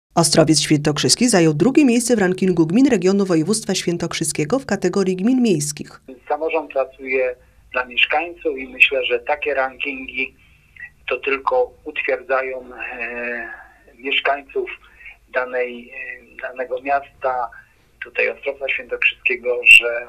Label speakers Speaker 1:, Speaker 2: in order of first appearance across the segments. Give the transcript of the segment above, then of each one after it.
Speaker 1: Ostrowiec Świętokrzyski zajął drugie miejsce w rankingu gmin regionu województwa świętokrzyskiego w kategorii gmin miejskich.
Speaker 2: Samorząd pracuje dla mieszkańców i myślę, że takie rankingi to tylko utwierdzają mieszkańców danego miasta, tutaj Ostrowca Świętokrzyskiego, że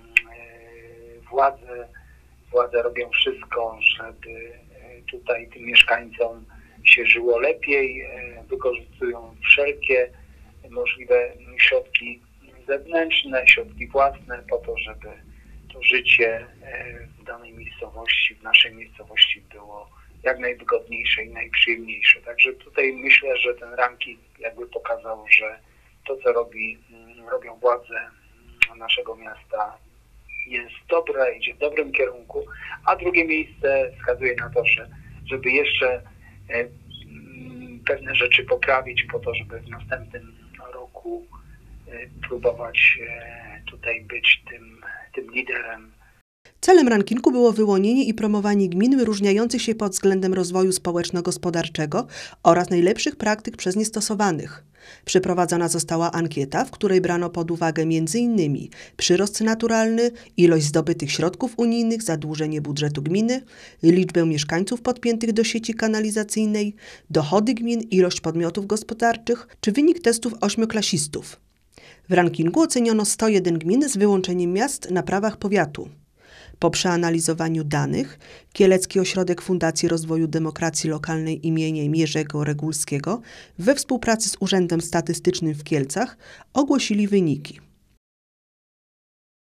Speaker 2: władze robią wszystko, żeby tutaj tym mieszkańcom się żyło lepiej, wykorzystują wszelkie możliwe środki zewnętrzne, środki własne po to, żeby to życie w danej miejscowości, w naszej miejscowości było jak najwygodniejsze i najprzyjemniejsze. Także tutaj myślę, że ten ranking jakby pokazał, że to, co robią władze naszego miasta, jest dobre, idzie w dobrym kierunku, a drugie miejsce wskazuje na to, że żeby jeszcze pewne rzeczy poprawić po to, żeby w następnym roku próbować tutaj być tym liderem.
Speaker 1: Celem rankingu było wyłonienie i promowanie gmin wyróżniających się pod względem rozwoju społeczno-gospodarczego oraz najlepszych praktyk przez nie stosowanych. Przeprowadzona została ankieta, w której brano pod uwagę m.in. przyrost naturalny, ilość zdobytych środków unijnych, zadłużenie budżetu gminy, liczbę mieszkańców podpiętych do sieci kanalizacyjnej, dochody gmin, ilość podmiotów gospodarczych czy wynik testów 8-klasistów. W rankingu oceniono 101 gmin z wyłączeniem miast na prawach powiatu. Po przeanalizowaniu danych Kielecki Ośrodek Fundacji Rozwoju Demokracji Lokalnej im. Jerzego Regulskiego we współpracy z Urzędem Statystycznym w Kielcach ogłosili wyniki.